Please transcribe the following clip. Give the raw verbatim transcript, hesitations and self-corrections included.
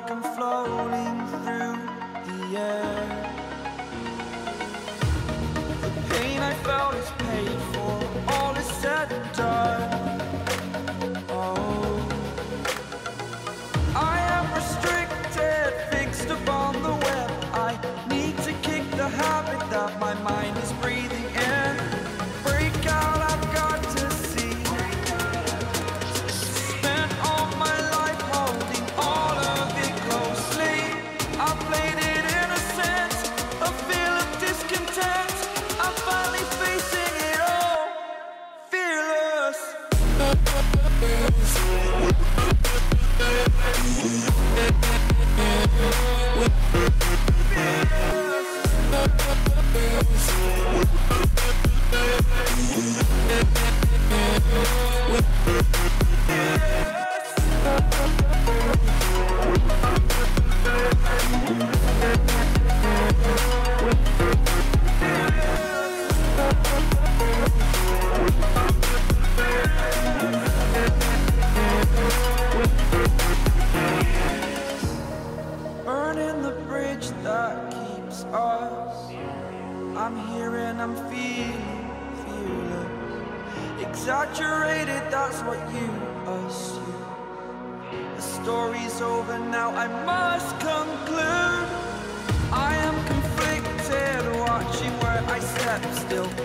like I'm floating through the air. The pain I felt is paid for, all is said and done. Oh, I am restricted, fixed upon the web. I need to kick the habit that my mind is breathing in. Break out, I've got to see. Spent all my life holding all of it closely. I played it innocent, a feel of discontent. I'm finally facing it all, fearless. Burning the bridge that keeps us. I'm here and I'm feeling fearless. Exaggerated, that's what you assume. The story's over now, I must conclude. I am conflicted, watching where I step still.